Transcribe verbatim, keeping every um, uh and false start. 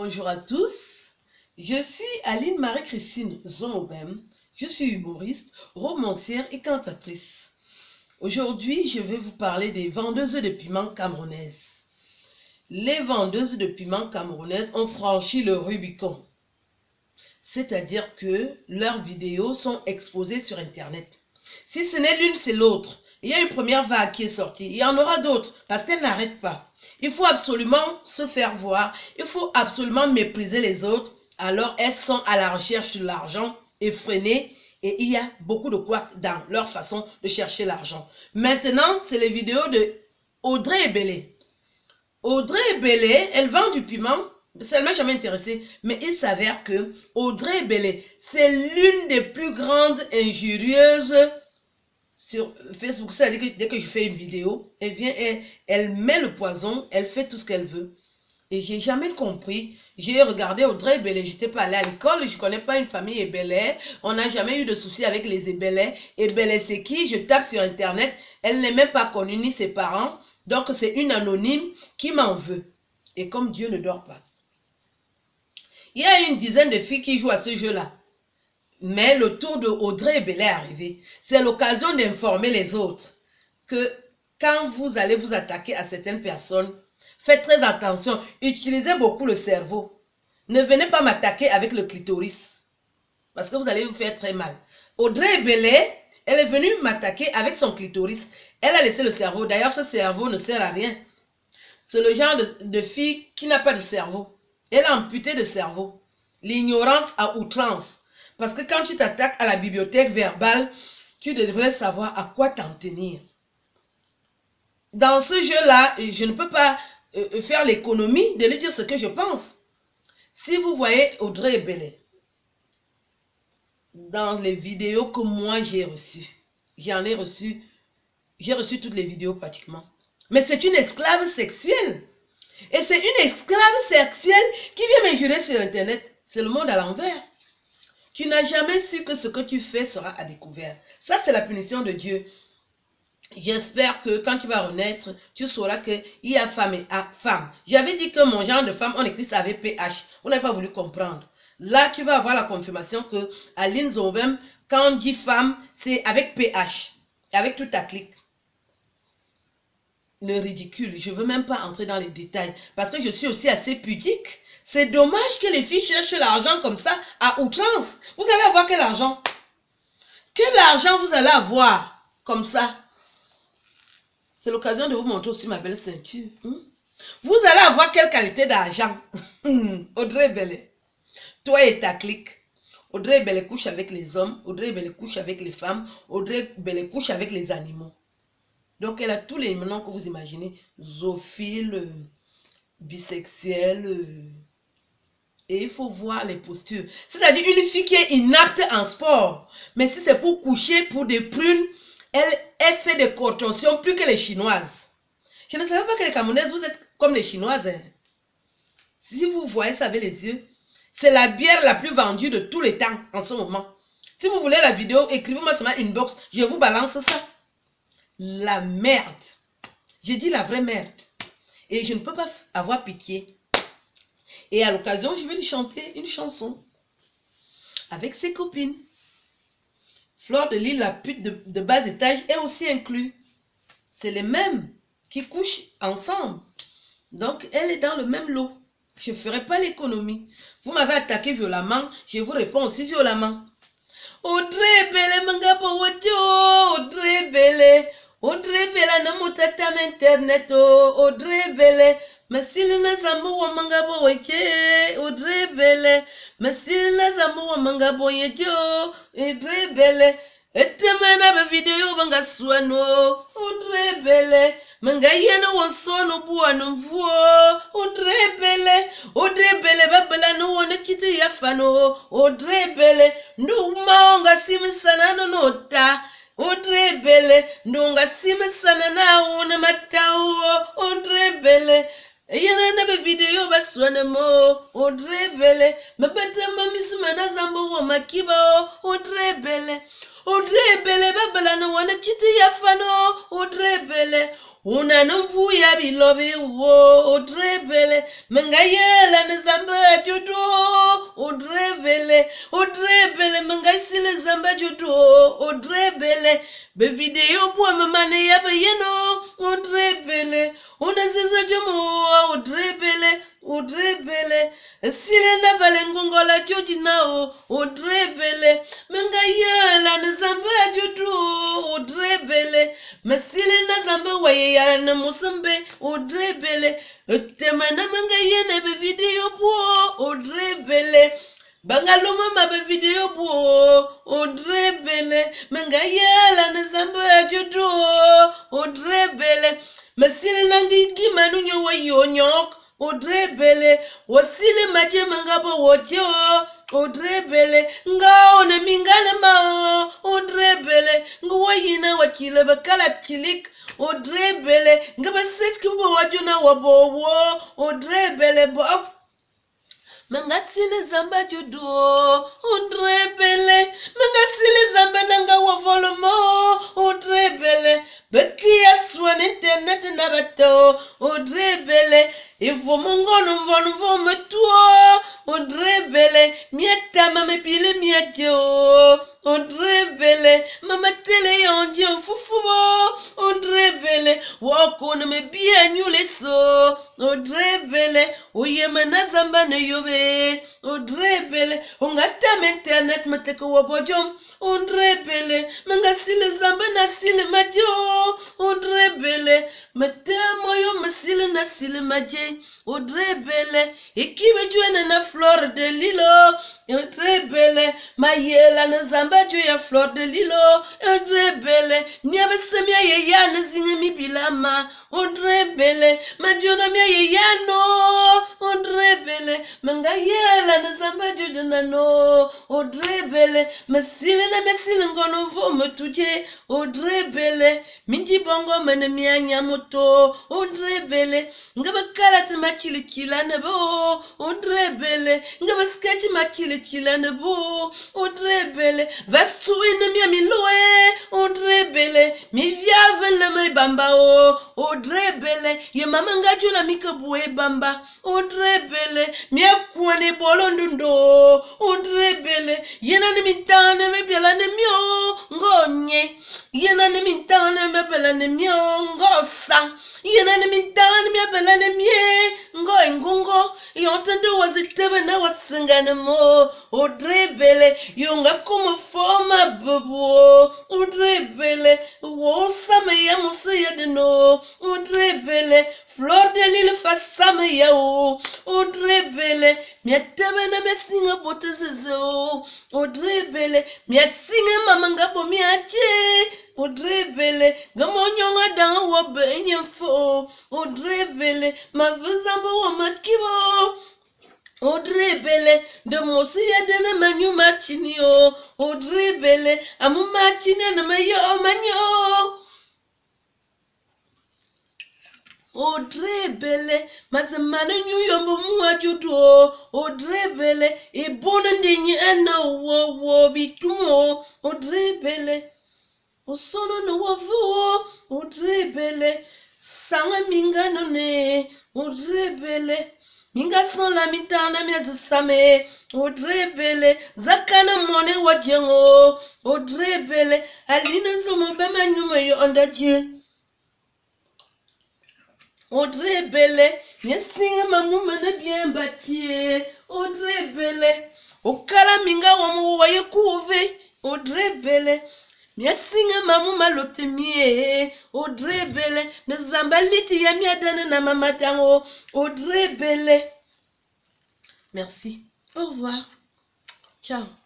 Bonjour à tous, je suis Aline Marie-Christine Zomobem, je suis humoriste, romancière et cantatrice. Aujourd'hui, je vais vous parler des vendeuses de piments camerounaises. Les vendeuses de piments camerounaises ont franchi le Rubicon, c'est-à-dire que leurs vidéos sont exposées sur Internet. Si ce n'est l'une, c'est l'autre. Il y a une première vague qui est sortie, il y en aura d'autres parce qu'elles n'arrêtent pas. Il faut absolument se faire voir, il faut absolument mépriser les autres. Alors elles sont à la recherche de l'argent effrénée et il y a beaucoup de quoi dans leur façon de chercher l'argent. Maintenant, c'est les vidéos de Audrey Ebele. Audrey Ebele, elle vend du piment, ça ne m'a jamais intéressé, mais il s'avère que Audrey Ebele, c'est l'une des plus grandes injurieuses sur Facebook. C'est-à-dire que dès que je fais une vidéo, elle vient, elle, elle met le poison, elle fait tout ce qu'elle veut. Et j'ai jamais compris. J'ai regardé Audrey Ebele, j'étais pas allée à l'école, je connais pas une famille Ebele, on n'a jamais eu de soucis avec les Ebele. Ebele c'est qui? Je tape sur internet, elle n'est même pas connue ni ses parents, donc c'est une anonyme qui m'en veut. Et comme Dieu ne dort pas. Il y a une dizaine de filles qui jouent à ce jeu-là. Mais le tour de Audrey Ebele est arrivé. C'est l'occasion d'informer les autres que quand vous allez vous attaquer à certaines personnes, faites très attention. Utilisez beaucoup le cerveau. Ne venez pas m'attaquer avec le clitoris. Parce que vous allez vous faire très mal. Audrey Ebele, elle est venue m'attaquer avec son clitoris. Elle a laissé le cerveau. D'ailleurs, ce cerveau ne sert à rien. C'est le genre de, de fille qui n'a pas de cerveau. Elle a amputé de cerveau. L'ignorance à outrance. Parce que quand tu t'attaques à la bibliothèque verbale, tu devrais savoir à quoi t'en tenir. Dans ce jeu-là, je ne peux pas euh, faire l'économie de lui dire ce que je pense. Si vous voyez Audrey Ebele, dans les vidéos que moi j'ai reçues, j'en ai reçu, j'ai reçu toutes les vidéos pratiquement. Mais c'est une esclave sexuelle. Et c'est une esclave sexuelle qui vient m'injurer sur Internet. C'est le monde à l'envers. Tu n'as jamais su que ce que tu fais sera à découvert. Ça, c'est la punition de Dieu. J'espère que quand tu vas renaître, tu sauras qu'il y a femme et femme. J'avais dit que mon genre de femme, on écrit ça avec P H. Vous n'avez pas voulu comprendre. Là, tu vas avoir la confirmation que Aline Zomobem, quand on dit femme, c'est avec P H. Avec tout ta clique. Le ridicule. Je ne veux même pas entrer dans les détails. Parce que je suis aussi assez pudique. C'est dommage que les filles cherchent l'argent comme ça à outrance. Vous allez avoir quel argent? Quel argent vous allez avoir comme ça? C'est l'occasion de vous montrer aussi ma belle ceinture. Hmm? Vous allez avoir quelle qualité d'argent? Audrey Ebele. Toi et ta clique. Audrey Ebele couche avec les hommes. Audrey Ebele couche avec les femmes. Audrey Ebele couche avec les animaux. Donc elle a tous les noms que vous imaginez. Zoophile, euh, bisexuel... Euh, Et il faut voir les postures. C'est-à-dire une fille qui est inapte en sport. Mais si c'est pour coucher pour des prunes, elle, elle fait des contorsions plus que les Chinoises. Je ne savais pas que les Camerounaises, vous êtes comme les Chinoises. Hein. Si vous voyez ça avec les yeux, c'est la bière la plus vendue de tous les temps en ce moment. Si vous voulez la vidéo, écrivez-moi sur ma inbox. Je vous balance ça. La merde. J'ai dit la vraie merde. Et je ne peux pas avoir pitié. Et à l'occasion, je vais lui chanter une chanson avec ses copines. Fleur de Lys, la pute de, de bas étage, est aussi inclus. C'est les mêmes qui couchent ensemble. Donc, elle est dans le même lot. Je ne ferai pas l'économie. Vous m'avez attaqué violemment, je vous réponds aussi violemment. Audrey Ebele, mangabo wadio, Audrey Ebele, Audrey Ebele, namutata internet, Audrey Ebele. Masilina zambu wa mangabo weke, Audrey Ebele. Masilina zambu wa mangabo yejo, Audrey Ebele. Etemena be video banga swano, Audrey Ebele. Mangayena wonsono buano vuo, Audrey Ebele. Audrey Ebele babela no wone chiti yafano, Audrey Ebele. Nduma simisana no nota. Audrey Ebele. Ndunga simisana na una matao, Audrey Ebele. Yana na be video baswane mo Audrey Ebele. Mabete mamisuma na zambo wa makiba Audrey Ebele. Audrey Ebele babala no wana chiti yafano Audrey Ebele. Una numvu ya bilobi wo Audrey Ebele. Mengayela na zamba bele, Audrey bele, mangaisi le zamba jodo, Audrey bele, be video pour me mane ya yeno, Audrey bele, on a ziza jomo, Audrey bele, Audrey bele, sile na valengongo la jojina, Audrey bele, mangaya la ne zamba jodo, Audrey bele, mesile na zamba waye ya na musambe, Audrey bele, temana mangaya na be video pour, Audrey bele, bangaloma ma be video pour, Audrey bele, mangaya la ne zamba jodo, Audrey bele, mesile nangi di manu nyo wayo nyok, Audrey bele, wasile maje mangabo wojo, Audrey bele, nga one mingane mao, Audrey bele, nga wayina wachile bakala chilik, Audrey bele, nga baset kubo wajuna wabowo, Audrey bele bo. Mangasile zamba judo, Audrey bele, mangasile zamba nanga wavolomo, Audrey bele, beki aswan internet na bato, Audrey bele, ivo mongono mvono vome tuo, Audrey bele, mieta mame pile mietio, Audrey bele, mama tele yonji fufubo, Audrey bele, wako na me bien nyule so, Audrey bele, oye manazamba ne yobe, Audrey bele, ongata internet mateko wabojom, Audrey bele, mangasile zamba na sile majo, Audrey bele, matemo yo masile na sile maje, Audrey bele, ikibe juene na flor de lilo, Audrey bele, mayela na zamba ju ya flor de lilo, Audrey bele, miabe semia ye ya na zinga mi bilama, Audrey bele, majona mia ye ya no, Audrey bele, mangayela na zamba ju jana no, Audrey bele, masile na mesile ngono vome tuje, Audrey bele, minji bongo mene miya nyamoto, Audrey bele, ngaba kalati machili chila nebo, Audrey bele, ngaba sketch machili chila nebo, Audrey bele, vasui ne miya miloe, Audrey bele, mi viave le me bamba o, Audrey bele, ye mama ngaju na mika buwe bamba, Audrey bele, mi akwane bolondundo, Audrey bele, yena ni mitane me biela ne mio, ngonye, yena ni mitane me bela ne mio, ngosa, yena ni mitane me bela ne mie, ngo ngungo, yontendo wazitebe na wasingane mo, Audrey bele, yonga kuma forma bubu, Audrey bele, wosame ya musi ya deno, Audrey bele, flor de lille fasame ya o, Audrey bele, miatebe na mesinga bote zezo, Audrey bele, miasinga mamanga po miache, Audrey bele, gamonyonga danga wabe nyemfo, Audrey bele, mavizambo wa makibo, Audrey bele, de mosi ya dene manyu machini o, Audrey bele, amu machini na mayo manyo, Audrey bele, mazamana nyu yombo mwa judo, Audrey bele, e bonande nyi ana wo wo bitumo, Audrey bele, osono no wavu, Audrey bele, sanga minga no ne, Audrey bele, minga son la mitana miazu same, Audrey bele, zakana mone wajengo, Audrey bele, alina zomo bema nyuma yo ondaje, Audrey bele, nyesinga mamu mene bien bâti, Audrey bele, okala minga wamu waye kuve, Audrey bele, nyesinga mamu malote mie, Audrey bele, nezambaliti ya miadane na mamatango, Audrey bele. Merci. Au revoir. Ciao.